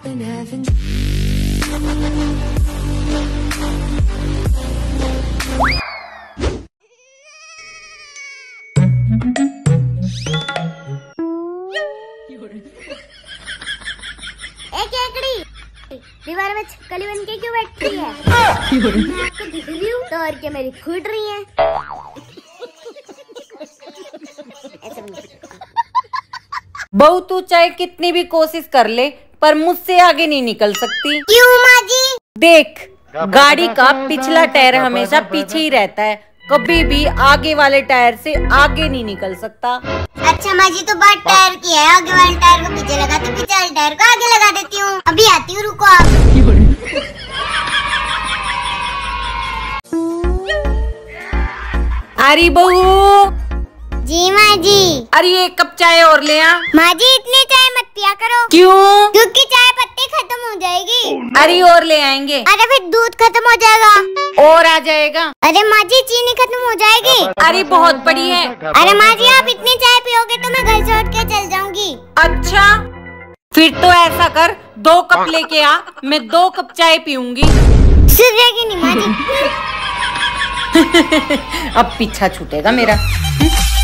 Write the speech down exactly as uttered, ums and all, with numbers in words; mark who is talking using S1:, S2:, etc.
S1: been having.
S2: एक केकड़ी दीवार में छिपकली बन के क्यों बैठी है? मैं आपको दिख रही हूँ तो और क्या मेरी फूट रही है?
S3: बहू तू चाहे कितनी भी कोशिश कर ले पर मुझसे आगे नहीं निकल सकती।
S2: क्यों माँ जी?
S3: देख, गाड़ी का पिछला टायर हमेशा पीछे ही रहता है, कभी भी आगे वाले टायर से आगे नहीं निकल सकता।
S2: अच्छा माँ जी, तो बात टायर की है, आगे वाले टायर को पीछे लगा तो पीछे वाले टायर को आगे लगा देती हूँ। अभी आती हूँ, रुको आप।
S3: अरे बहू।
S2: जी माँ जी।
S3: अरे एक कप चाय और ले आ।
S2: माँ जी इतनी चाय मत पिया करो।
S3: क्यों?
S2: क्योंकि चाय पत्ती खत्म हो जाएगी।
S3: अरे और ले आएंगे।
S2: अरे फिर दूध खत्म हो जाएगा।
S3: और आ जाएगा।
S2: अरे माँ जी चीनी खत्म हो जाएगी।
S3: अरे बहुत बड़ी है।
S2: अरे माँ जी आप इतनी चाय पियोगे तो मैं घर से उठ के चल जाऊंगी।
S3: अच्छा फिर तो ऐसा कर, दो कप लेके आ, मैं दो कप चाय पीऊंगी।
S2: सुधरेगी नहीं माँ जी।
S3: अब पीछा छूटेगा मेरा।